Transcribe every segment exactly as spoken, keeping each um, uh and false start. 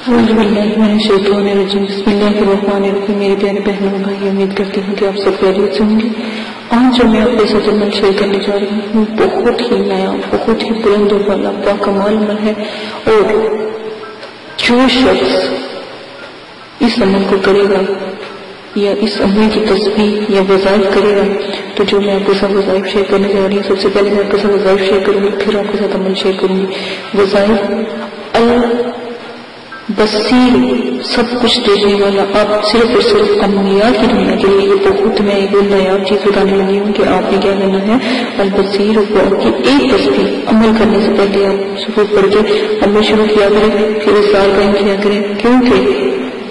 اعوذ باللہ من الشیطان الرجیم بسم اللہ الرحمن الرحیم. میرے پیارے بہنوں اور بھائی، امید کرتی ہوں کہ آپ سب خیریت سے ہوں گے. آج جو میں آپ کے ساتھ عمل شیئر کرنے جا رہی ہوں بہت ہی نیا، بہت ہی بلند و بالا باکمال عمل ہے، اور جو شخص اس عمل کو کرے گا یا اس عمل کی تسبیح یا وظائف کرے گا، تو جو میں آپ کے ساتھ وظائف شیئر کرنے جا رہی ہوں، سب سے پہلے میں آپ کے ساتھ وظائف شیئر کروں گی، پھر آپ کے ساتھ عمل شیئر کروں گی. وظائف بصیر، سب کچھ دیکھنے والا، آپ صرف اور صرف انبیاء کی دنیا کے لیے یہ بہت میں ایک نایاب چیز بتانے لگی ہوں کہ آپ نے کیا کرنا ہے. البصیر کو آپ کی ایک تصویر عمل کرنے سے پہلے آپ سبوت پڑھ کے عمل شروع کیا کریں، پھر اس سال قائم کیا کریں، کیونکہ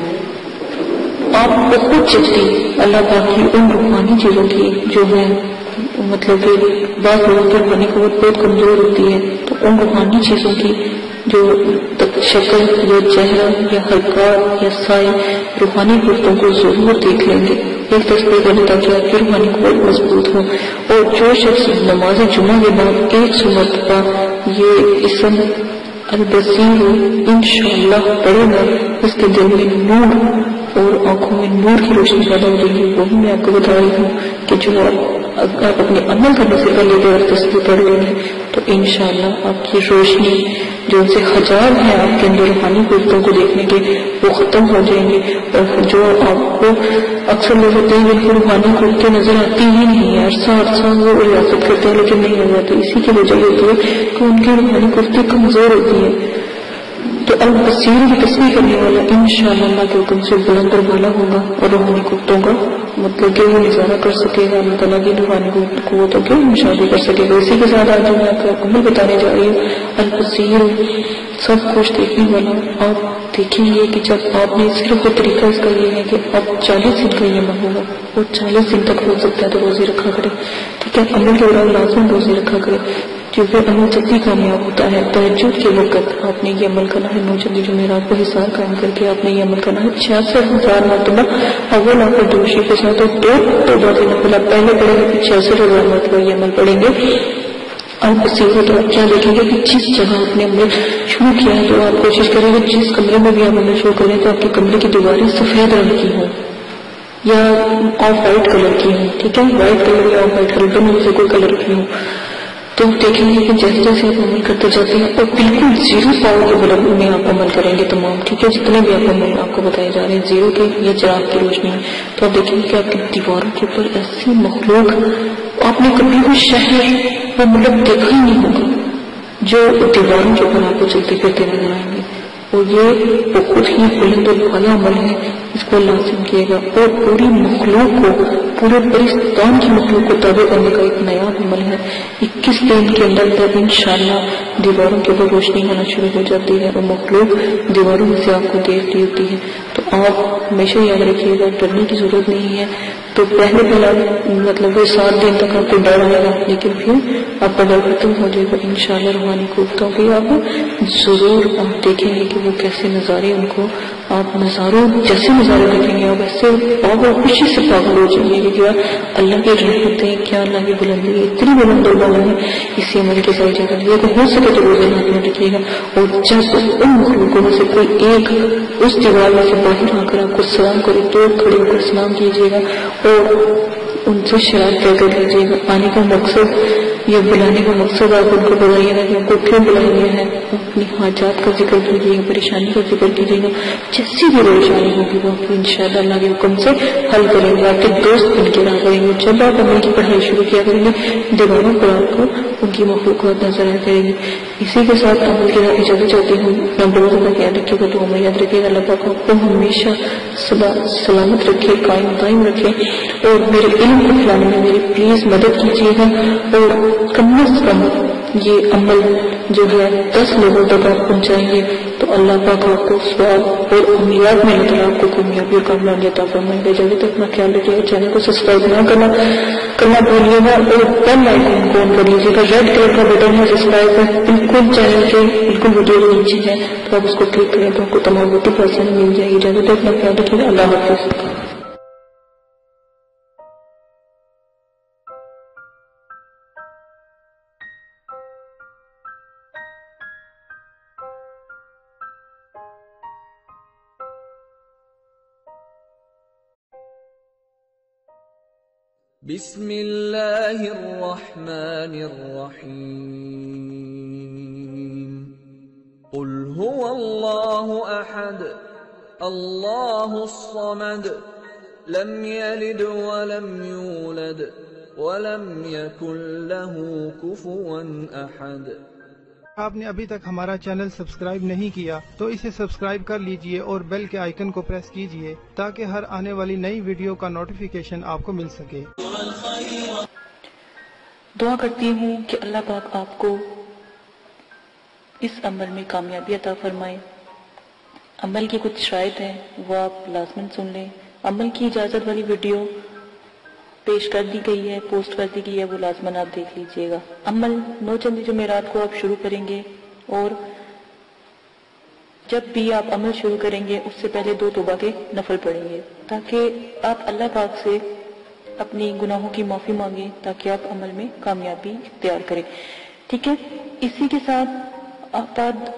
آپ بہت جلدی اللہ پاک کی ان روحانی چیزوں کی جو ہے، مطلب کہ بعض لوگوں کی روحانی قوت بہت کمزور ہوتی ہے، تو ان روحانی چیزوں کی جو شکل یا چہرہ یا حرکات یا سائے روحانی قوتوں کو ضرور دیکھ لیں گے ایک تصویر کرنے، تاکہ آپ کی روحانی قوت مضبوط ہو. اور جو شخص نماز جمعہ کے بعد ایک سو مرتبہ یہ اسم البصیر انشاءاللہ پڑھے گا، اس کے دل میں نور اور آنکھوں میں نور کی روشنی پیدا ہو جائے گی. وہی میں آپ کو بتا رہی ہوں کہ جو آپ اپنے عمل کرنے سے پہلے اگر تصویر پڑھ لیں گے تو انشاءاللہ آپ کی روشنی جو ان سے حجاب ہے آپ کے اندر روحانی قوتوں کو دیکھنے کے، وہ ختم ہو جائیں گے. اور جو آپ کو اکثر لوگ ہوتے ہیں جن کو روحانی قوتیں نظر آتی ہی نہیں ہے، عرصہ عرصہ وہ ریاست کرتے ہیں لیکن نہیں ہو جاتے، اسی کی وجہ یہ ہوتی ہے کہ ان کی روحانی قوتیں کمزور ہوتی ہیں. تو البصیر کی تصویر کرنے والا انشاءاللہ اللہ کے حکم سے بلند اور بالا ہوگا اور روحانی قوتوں کا مطلب کہ وہ نظارہ کر سکے گا، اللہ تعالیٰ کی روحانی قوتوں کے مشاہدے کر سکے گا. اسی کے ساتھ آج میں آپ کو عمل بتانے جا رہی ہوں البصیر، سب کچھ دیکھنے والا. آپ دیکھیں گے کہ جب آپ نے صرف وہ طریقہ اس کا یہ ہے کہ اب چالیس دن کا یہ عمل ہوگا، وہ چالیس دن تک ہو سکتا ہے تو روزے رکھا کرے، ٹھیک ہے. عمل کے دوران لازم روزے رکھا کرے، کیونکہ عمل جلدی کامیاب ہوتا ہے. تہجد کے وقت آپ نے یہ عمل کرنا ہے، نو چندی جمعرات کو حصار قائم کر کے آپ نے یہ عمل کرنا ہے چھیاسٹھ ہزار مرتبہ اول آپ دوشی کے ساتھ، اور دو تو بات نفل آپ پہلے پڑھیں گے پھر چھیاسٹھ ہزار مرتبہ یہ عمل پڑھیں گے. آپ بصیر تو آپ کیا دیکھیں گے کہ جس جگہ آپ نے عمل شروع کیا ہے تو آپ کوشش کریں گے جس کمرے میں بھی آپ عمل شروع کریں تو آپ کے کمرے کی دیواریں سفید رنگ کی ہوں یا آف وائٹ کلر کی ہوں، ٹھیک ہے، وائٹ کلر یا آف وائٹ کلر دونوں میں سے کوئی کلر کی ہوں. تو دیکھیں گے کہ جیسے جیسے آپ عمل کرتے جاتے ہیں اور بالکل زیرو پاور کے بلب میں آپ عمل کریں گے تمام، ٹھیک ہے، جتنے بھی آپ عمل آپ کو بتائے جا رہے ہیں زیرو کے یا چراغ کی روشنی میں، تو آپ دیکھیں گے کہ آپ کی دیواروں کے اوپر ایسی مخلوق آپ نے کبھی بھی شہر وہ ملک دیکھا ہی نہیں ہوگا جو دیواروں کے اوپر آپ کو چلتے پھرتے نظر آئیں گے. اور یہ بہت ہی بلند اور بالا عمل ہے، اس کو لازم کیے گا. اور پوری مخلوق کو، پورے پرستان کی مخلوق کو تابع کرنے کا ایک نیا عمل ہے. اکیس دن کے اندر تک انشاءاللہ دیواروں کے اوپر روشنی ہونا شروع ہو جاتی ہے اور مخلوق دیواروں میں سے آپ کو دیکھ رہی ہوتی ہے. تو آپ ہمیشہ یاد رکھیے گا، ڈرنے کی ضرورت نہیں ہے. تو پہلے پہلا مطلب وہ سات دن تک آپ کو ڈر آئے گا، لیکن پھر آپ کا ڈر ختم ہو جائے گا انشاءاللہ. روحانی قوتوں کی آپ ضرور آپ دیکھیں گے کہ وہ کیسے نظارے، ان کو آپ نظاروں جیسے نظارے دیکھیں گے آپ ایسے آپ خوشی سے پاگل ہو جائیں گے کہ کیا اللہ کی رحمتیں، کیا اللہ کی بلندی اتنی بلند اور بالا ہے. اسی عمل کے ساتھ اجازت دیا کہ ہو سکے تو روزے ہاتھ میں رکھیے گا. اور جب ان مخلوقوں میں سے کوئی ایک اس دیوار میں سے باہر آ کر آپ کو سلام کرے تو کھڑے ہو کر سلام کیجیے گا اور ان سے شراب طے کر لیجیے گا. آنے کا مقصد یا بلانے کا مقصد آپ ان کو بتائیے گا کہ آپ کو کیوں بلایا گیا ہے. اپنی حاجات کا ذکر کیجیے گا، پریشانی کا ذکر کیجیے گا، جیسی بھی پریشانی ہوگی وہ آپ انشاءاللہ اللہ کے حکم سے حل کریں گے. آپ کے دوست بن کے نہ کریں گے. جب آپ عمل کی پڑھائی شروع کیا کریں گے دیواروں پر آپ کو ان کی مخلوقات نظر آیا کریں گی. اسی کے ساتھ عمل کی اجازت چاہتی ہوں. بہت زیادہ خیال رکھیے گا تو ہمیں یاد رکھیے گا اللہ پاک آپ کو ہمیشہ سلامت رکھے، قائم قائم رکھے. اور میرے علم کو پھیلانے میں میری پلیز مدد کیجیے گا. اور کم از کم یہ عمل جو ہے دس لوگوں تک آپ پہنچائیں گے تو اللہ پاک آپ کو ثواب اور امیات میں اللہ تعالیٰ آپ کو کامیابی اور کامیابی عطا فرمائے گا. جب تک اپنا خیال رکھیے گا. چینل کو سبسکرائب نہ کرنا کرنا بھولیے گا اور بیل آئیکن کو آن کر لیجیے گا. ریڈ کلر کا بٹن ہے سبسکرائب کا، بالکل چینل کے بالکل ویڈیو کے نیچے ہے، تو آپ اس کو کلک کریں تو آپ کو تمام نوٹیفیکیشن مل جائے گی. جب تک اپنا خیال رکھیے گا. اللہ حافظ. بسم اللہ الرحمن الرحیم قل هو اللہ احد اللہ الصمد لم یلد ولم یولد ولم یکن له کفوا احد۔ آپ نے ابھی تک ہمارا چینل سبسکرائب نہیں کیا تو اسے سبسکرائب کر لیجئے اور بیل کے آئیکن کو پریس کیجئے تاکہ ہر آنے والی نئی ویڈیو کا نوٹیفیکیشن آپ کو مل سکے۔ دعا کرتی ہوں کہ اللہ پاک آپ کو اس عمل میں کامیابی عطا فرمائے۔ عمل کی کچھ شرائط ہیں وہ آپ لازماً سن لیں۔ عمل کی اجازت والی ویڈیو پیش کر دی گئی ہے، پوسٹ کر دی گئی ہے، وہ لازماً آپ دیکھ لیجئے گا۔ عمل نو چندی جمعرات کو آپ شروع کریں گے اور جب بھی آپ عمل شروع کریں گے اس سے پہلے دو توبہ کے نفل پڑھیں گے تاکہ آپ اللہ پاک سے اپنی گناہوں کی معافی مانگیں تاکہ آپ عمل میں کامیابی اختیار کریں، ٹھیک ہے؟ اسی کے ساتھ آپ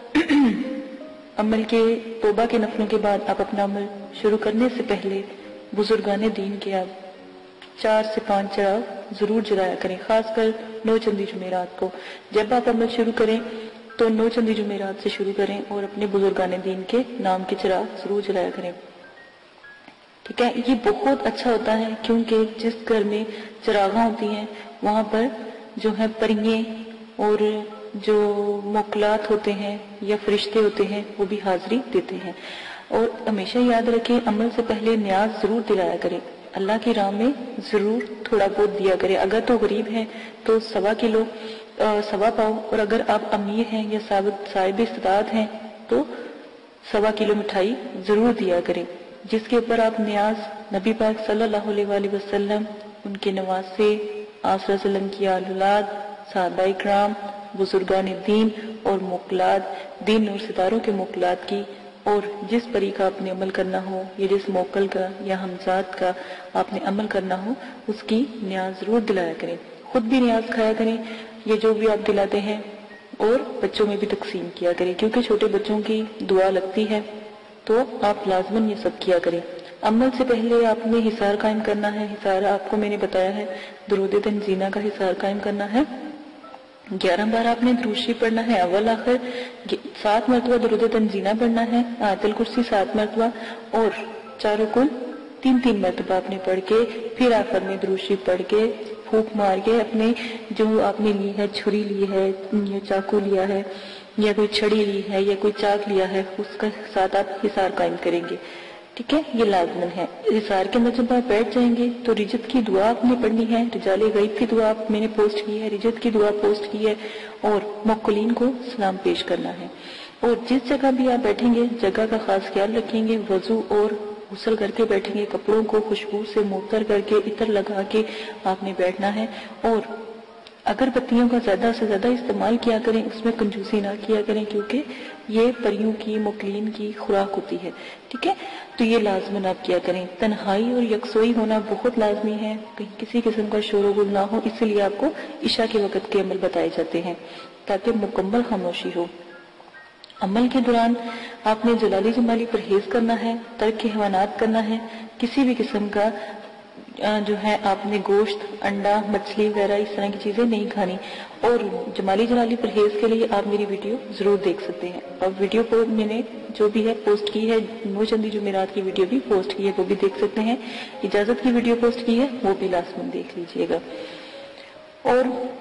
عمل کے توبہ کے نفلوں کے بعد آپ اپنا عمل شروع کرنے سے پہلے بزرگان دین کے آپ چار سے پانچ چراغ ضرور جلایا کریں، خاص کر نو چندی جمعرات کو۔ جب آپ عمل شروع کریں تو نو چندی جمعرات سے شروع کریں اور اپنے بزرگان دین کے نام کے چراغ ضرور جلایا کریں، ٹھیک ہے؟ یہ بہت اچھا ہوتا ہے کیونکہ جس گھر میں چراغاں ہوتی ہیں وہاں پر جو ہے پریے اور جو موکلات ہوتے ہیں یا فرشتے ہوتے ہیں وہ بھی حاضری دیتے ہیں۔ اور ہمیشہ یاد رکھیں عمل سے پہلے نیاز ضرور دلایا کریں، اللہ کی راہ میں ضرور تھوڑا بہت دیا کریں۔ اگر تو غریب ہیں تو سوا کلو سوا پاؤ، اور اگر آپ امیر ہیں یا صاحب استطاعت ہیں تو سوا کلو مٹھائی ضرور دیا کریں، جس کے اوپر آپ نیاز نبی پاک صلی اللہ علیہ وآلہ وسلم، ان کے نواسے، آپ صلی اللہ علیہ وسلم کی آل اولاد، صحابہ اکرام، بزرگان دین اور موکلات، دین اور ستاروں کے موکلات کی، اور جس پری کا آپ نے عمل کرنا ہو یا جس موکل کا یا ہمزاد کا آپ نے عمل کرنا ہو اس کی نیاز ضرور دلایا کریں۔ خود بھی نیاز کھایا کریں، یہ جو بھی آپ دلاتے ہیں، اور بچوں میں بھی تقسیم کیا کریں کیونکہ چھوٹے بچوں کی دعا لگتی ہے تو آپ لازماً یہ سب کیا کریں۔ عمل سے پہلے آپ نے حصار قائم کرنا ہے۔ حصار آپ کو میں نے بتایا ہے درود تنزینہ کا حصار قائم کرنا ہے، گیارہ بار آپ نے درود شریف پڑھنا ہے، اول آخر سات مرتبہ درود تنزینہ پڑھنا ہے، آیت الکرسی سات مرتبہ، اور چاروں کل تین تین مرتبہ آپ نے پڑھ کے پھر آخر میں درود شریف پڑھ کے پھونک مار کے اپنے جو آپ نے لی ہے، چھری لی ہے یا چاقو لیا ہے یا کوئی چھڑی لی ہے یا کوئی چاک لیا ہے، اس کا ساتھ آپ حصار قائم کریں گے، ٹھیک ہے؟ یہ لازمن ہے۔ حصار کے اندر جب آپ بیٹھ جائیں گے تو رجت کی دعا آپ نے پڑھنی ہے، رجال غیب کی دعا میں نے پوسٹ کی ہے، رجت کی دعا پوسٹ کی ہے، اور موکلین کو سلام پیش کرنا ہے۔ اور جس جگہ بھی آپ بیٹھیں گے جگہ کا خاص خیال رکھیں گے، وضو اور غسل کر کے بیٹھیں گے، کپڑوں کو خوشبو سے معطر کر کے عطر لگا کے آپ نے بیٹھنا ہے، اور اگر بتیوں کا زیادہ سے زیادہ استعمال کیا کریں، اس میں کنجوسی نہ کیا کریں کیونکہ یہ پریوں کی موکلین کی خوراک ہوتی ہے، ٹھیک ہے؟ تو یہ لازماً آپ کیا کریں۔ تنہائی اور یکسوئی ہونا بہت لازمی ہے، کہیں کسی قسم کا شور و غل نہ ہو، اس لیے آپ کو عشاء کے وقت کے عمل بتائے جاتے ہیں تاکہ مکمل خاموشی ہو۔ عمل کے دوران آپ نے جلالی جمالی پرہیز کرنا ہے، ترک حیوانات کرنا ہے، کسی بھی قسم کا جو ہے آپ نے گوشت، انڈا، مچھلی وغیرہ اس طرح کی چیزیں نہیں کھانی، اور جمالی جلالی پرہیز کے لیے آپ میری ویڈیو ضرور دیکھ سکتے ہیں، اور ویڈیو کو میں نے جو بھی ہے پوسٹ کی ہے، نو چندی جمعرات کی ویڈیو بھی پوسٹ کی ہے، وہ بھی دیکھ سکتے ہیں، اجازت کی ویڈیو پوسٹ کی ہے وہ بھی لازماً دیکھ لیجئے گا۔ اور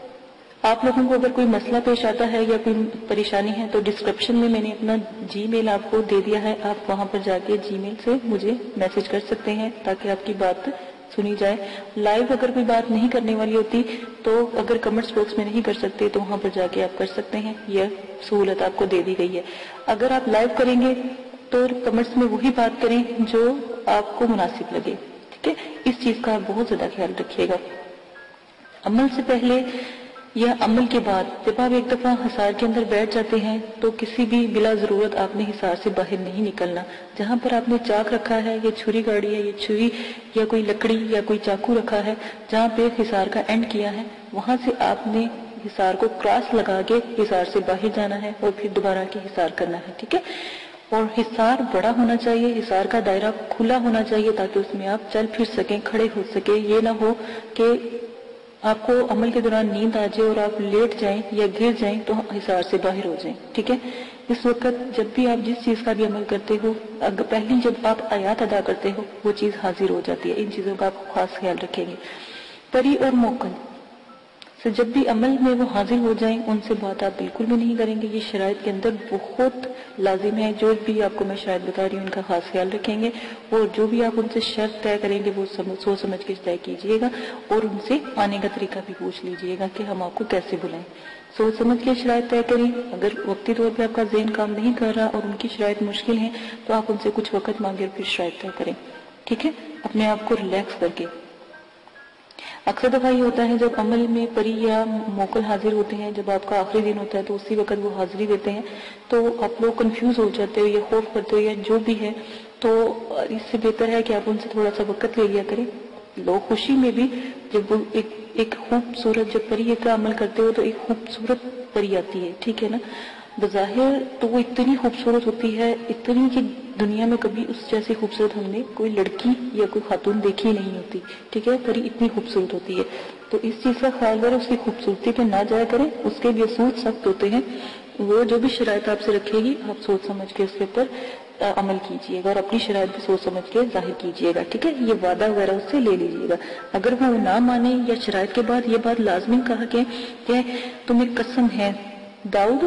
آپ لوگوں کو اگر کوئی مسئلہ پیش آتا ہے یا کوئی پریشانی ہے تو ڈسکرپشن میں میں نے اپنا جی میل آپ کو دے دیا ہے، آپ وہاں پر جا کے جی میل سے مجھے میسج کر سکتے ہیں تاکہ آپ کی بات سنی جائے۔ لائیو اگر کوئی بات نہیں کرنے والی ہوتی تو اگر کمنٹس باکس میں نہیں کر سکتے تو وہاں پر جا کے آپ کر سکتے ہیں، یہ سہولت آپ کو دے دی گئی ہے۔ اگر آپ لائیو کریں گے تو کمنٹس میں وہی بات کریں جو آپ کو مناسب لگے، ٹھیک ہے؟ اس چیز کا آپ بہت زیادہ خیال رکھیے گا۔ عمل سے پہلے یا عمل کے بعد جب آپ ایک دفعہ حصار کے اندر بیٹھ جاتے ہیں تو کسی بھی بلا ضرورت آپ نے حصار سے باہر نہیں نکلنا۔ جہاں پر آپ نے چاک رکھا ہے یا چھری گاڑی ہے یا چھری یا کوئی لکڑی یا کوئی چاقو رکھا ہے، جہاں پہ حصار کا اینڈ کیا ہے وہاں سے آپ نے حصار کو کراس لگا کے حصار سے باہر جانا ہے اور پھر دوبارہ کے حصار کرنا ہے، ٹھیک ہے؟ اور حصار بڑا ہونا چاہیے، حصار کا دائرہ کھلا ہونا چاہیے تاکہ اس میں آپ چل پھر سکیں، کھڑے ہو سکیں. یہ نہ ہو کہ آپ کو عمل کے دوران نیند آ جائے اور آپ لیٹ جائیں یا گر جائیں تو حصار سے باہر ہو جائیں. ٹھیک ہے، اس وقت جب بھی آپ جس چیز کا بھی عمل کرتے ہو، اگر پہلی جب آپ آیات ادا کرتے ہو وہ چیز حاضر ہو جاتی ہے. ان چیزوں کا آپ خاص خیال رکھیں گے. پری اور موکل سے جب بھی عمل میں وہ حاضر ہو جائیں ان سے بات آپ بالکل بھی نہیں کریں گے. یہ شرائط کے اندر بہت لازم ہے. جو بھی آپ کو میں شرائط بتا رہی ہوں ان کا خاص خیال رکھیں گے، اور جو بھی آپ ان سے شرط طے کریں گے وہ سوچ سمجھ کے طے کیجیے گا، اور ان سے آنے کا طریقہ بھی پوچھ لیجیے گا کہ ہم آپ کو کیسے بلائیں. سوچ سمجھ کے شرائط طے کریں. اگر وقتی طور پہ آپ کا ذہن کام نہیں کر رہا اور ان کی شرائط مشکل ہیں تو آپ ان سے کچھ وقت مانگے اور پھر شرائط طے کریں. ٹھیک ہے، اپنے آپ کو ریلیکس کر کے. اکثر دفعہ یہ ہوتا ہے جب عمل میں پری یا موکل حاضر ہوتے ہیں، جب آپ کا آخری دن ہوتا ہے تو اسی وقت وہ حاضری دیتے ہیں تو آپ لوگ کنفیوز ہو جاتے ہو یا خوف کرتے ہو یا جو بھی ہے. تو اس سے بہتر ہے کہ آپ ان سے تھوڑا سا وقت لے لیا کریں. لوگ خوشی میں بھی جب وہ ایک ایک خوبصورت جب پری کا عمل کرتے ہو تو ایک خوبصورت پری آتی ہے. ٹھیک ہے نا، بظاہر تو وہ اتنی خوبصورت ہوتی ہے، اتنی کہ دنیا میں کبھی اس جیسی خوبصورت ہم نے کوئی لڑکی یا کوئی خاتون دیکھی نہیں ہوتی. ٹھیک ہے، پری اتنی خوبصورت ہوتی ہے. تو اس چیز کا خیال کریں، اس کی خوبصورتی پہ نہ جایا کریں. اس کے بھی اصول سخت ہوتے ہیں. وہ جو بھی شرائط آپ سے رکھے گی آپ سوچ سمجھ کے اس کے اوپر عمل کیجیے گا اور اپنی شرائط بھی سوچ سمجھ کے ظاہر کیجیے گا. ٹھیک ہے، یہ وعدہ وغیرہ اس سے لے لیجیے گا. اگر وہ نہ مانے یا شرائط کے بعد یہ بات لازمی کہا کہ کہ تمہیں قسم ہے داؤد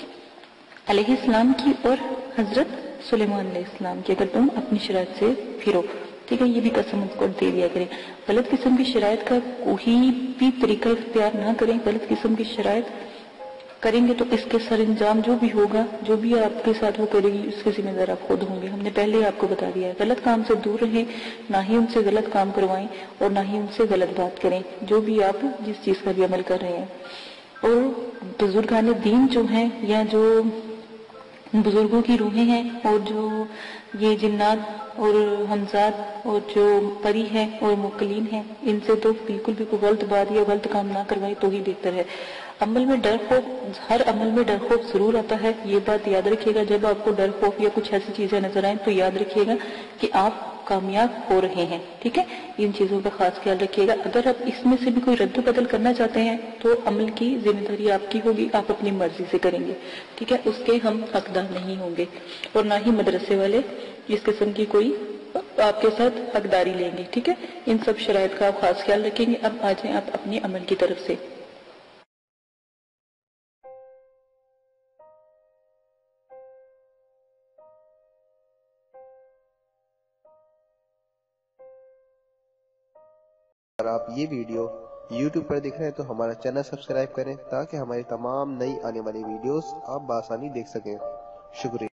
علیہ السلام کی اور حضرت سلیمان علیہ السلام کی، اگر تم اپنی شرائط سے پھرو. ٹھیک ہے، یہ بھی قسم اس کو دے دیا کریں. غلط قسم کی شرائط کا کوئی بھی طریقہ اختیار نہ کریں. غلط قسم کی شرائط کریں گے تو اس کے سر انجام جو بھی ہوگا، جو بھی آپ کے ساتھ وہ کرے گی اس کے ذمہ دار آپ خود ہوں گے. ہم نے پہلے آپ کو بتا دیا ہے. غلط کام سے دور رہیں، نہ ہی ان سے غلط کام کروائیں اور نہ ہی ان سے غلط بات کریں جو بھی آپ جس چیز کا بھی عمل کر رہے ہیں. اور بزرگان دین جو ہیں یا جو بزرگوں کی روحیں ہیں اور جو یہ جنات اور حمزات اور جو پری ہیں اور موکلین ہیں، ان سے تو بالکل بھی کوئی غلط بات یا غلط کام نہ کروائیں تو ہی بہتر ہے. عمل میں ڈر خوف، ہر عمل میں ڈر خوف ضرور آتا ہے. یہ بات یاد رکھیے گا. جب آپ کو ڈر خوف یا کچھ ایسی چیزیں نظر آئیں تو یاد رکھیے گا کہ آپ کامیاب ہو رہے ہیں. ٹھیک ہے، ان چیزوں کا خاص خیال رکھیے گا. اگر آپ اس میں سے بھی کوئی رد و بدل کرنا چاہتے ہیں تو عمل کی ذمہ داری آپ کی ہوگی، آپ اپنی مرضی سے کریں گے. ٹھیک ہے، اس کے ہم حقدار نہیں ہوں گے اور نہ ہی مدرسے والے اس قسم کی کوئی آپ کے ساتھ حقداری لیں گے. ٹھیک ہے، ان سب شرائط کا آپ خاص خیال رکھیں گے. اب آ جائیں آپ اپنے عمل کی طرف سے. اگر آپ یہ ویڈیو یوٹیوب پر دیکھ رہے ہیں تو ہمارا چینل سبسکرائب کریں تاکہ ہماری تمام نئی آنے والی ویڈیوز آپ بآسانی دیکھ سکیں. شکریہ.